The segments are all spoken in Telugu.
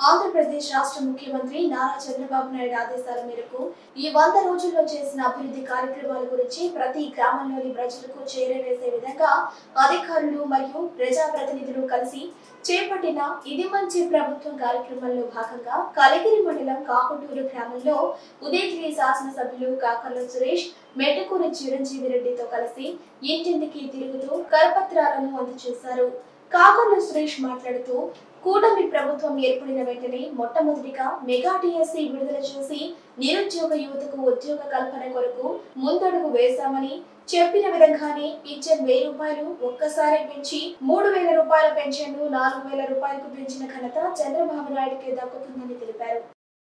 ఆంధ్రప్రదేశ్ రాష్ట్ర ముఖ్యమంత్రి నారా చంద్రబాబు నాయుడు ఆదేశాల మేరకు ఈ 100 రోజుల్లో చేసిన అభివృద్ధి కార్యక్రమాల గురించి ప్రతి గ్రామంలోని ప్రజలకు చేరవేసే విధంగా అధికారులు మరియు ప్రజాప్రతినిధులు కలిసి చేపట్టిన ఇది మంచి ప్రభుత్వం కార్యక్రమంలో భాగంగా కలిగిరి మండలం కాకుటూరు గ్రామంలో ఉదయగిరి శాసనసభ్యులు కాకర్ల సురేష్ మెట్టకూరి చిరంజీవి రెడ్డితో కలిసి ఇంటింటికి తిరుగుతూ కరపత్రాలను అందజేశారు. కాకర్ల సురేష్ మాట్లాడుతూ కూటమి ప్రభుత్వం ఏర్పడిన వెంటనే మొట్టమొదటిగా మెగా టీఎస్సీ విడుదల చేసి నిరుద్యోగ యువతకు ఉద్యోగ కల్పన కొరకు ముందడుగు వేశామని చెప్పిన విధంగానే పింఛన్ 1000 రూపాయలు ఒక్కసారి పెంచి 3000 రూపాయల పెన్షన్ 4000 రూపాయలకు పెంచిన ఘనత చంద్రబాబు నాయుడుకే దక్కుతుందని తెలిపారు.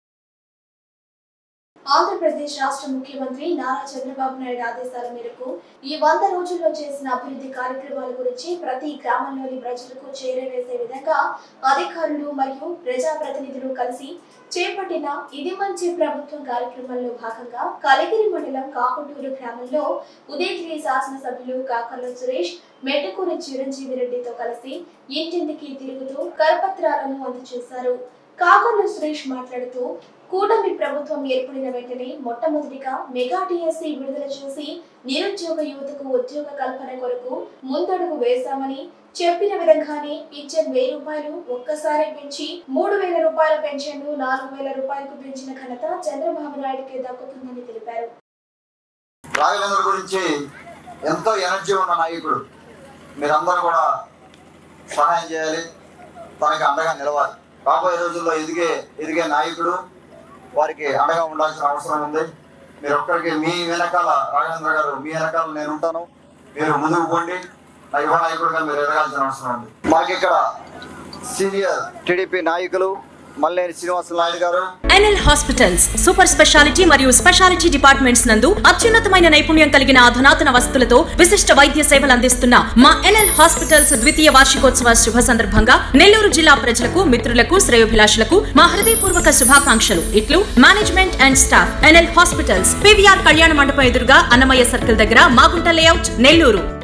ఆంధ్రప్రదేశ్ రాష్ట్ర ముఖ్యమంత్రి నారా చంద్రబాబు నాయుడు ఆదేశాల మేరకు ఈ 100 రోజుల్లో చేసిన అభివృద్ధి కార్యక్రమాల గురించి ప్రతి గ్రామంలోని ప్రజలకు చేరవేసే విధంగా అధికారులు మరియు ప్రజాప్రతినిధులు కలిసి చేపట్టిన ఇది మంచి ప్రభుత్వం కార్యక్రమంలో భాగంగా కలిగిరి మండలం కాకుటూరు గ్రామంలో ఉదయగిరి శాసనసభ్యులు కాకర్ల సురేష్ మెట్టకూరి చిరంజీవి రెడ్డితో కలిసి ఇంటింటికి తిరుగుతూ కరపత్రాలను అందజేశారు. కాకర్ల సురేష్ మాట్లాడుతూ కూటమి ప్రభుత్వం ఏర్పడిన వెంటనే మొట్టమొదటిగా మెగా టీఎస్సీ విడుదల చేసి నిరుద్యోగ యువతకు ఉద్యోగ కల్పన కొరకు ముందడుగు వేశామని చెప్పిన విధంగానే పింఛన్ 1000 రూపాయలు ఒక్కసారి పెంచి 3000 రూపాయల పెన్షన్ 4000 రూపాయలకు పెంచిన ఘనత చంద్రబాబు నాయుడుకే దక్కుతుందని తెలిపారు. రాఘవేంద్ర గురించి ఎంతో ఎనర్జీ ఉన్న నాయకుడు, మీరందరూ కూడా సహాయం చేయాలి, తనకి అండగా నిలవాలి. రాబోయే రోజుల్లో ఎదిగే నాయకుడు, వారికి అండగా ఉండాల్సిన అవసరం ఉంది. మీరు ఒక్కరికి మీ వెనకాల రాఘవేంద్ర గారు, మీ వెనకాల నేను ఉంటాను, మీరు ముందుకు పోండి. నా యువ నాయకుడిగా మీరు ఎదగాల్సిన అవసరం ఉంది. మాకు ఇక్కడ సీనియర్ టీడీపీ నాయకులు మల్లేని శ్రీనివాస నాయుడు గారు. ఎన్ఎల్ హాస్పిటల్స్ సూపర్ స్పెషాలిటీ మరియు స్పెషాలిటీ డిపార్ట్మెంట్స్ నందు అత్యున్నతమైన నైపుణ్యం కలిగిన అధునాతన వసతులతో విశిష్ట వైద్య సేవలు అందిస్తున్న మా ఎన్ఎల్ హాస్పిటల్స్ ద్వితీయ వార్షికోత్సవ శుభ సందర్భంగా నెల్లూరు జిల్లా ప్రజలకు, మిత్రులకు, శ్రేయోభిలాషులకు మా హృదయపూర్వక శుభాకాంక్షలు. ఇట్లు management and staff. NL hospitals, PVR Kalyana Mandapam ఎదురుగా అన్నమయ్య సర్కిల్ దగ్గర, మాగుంట లేఅవుట్, నెల్లూరు.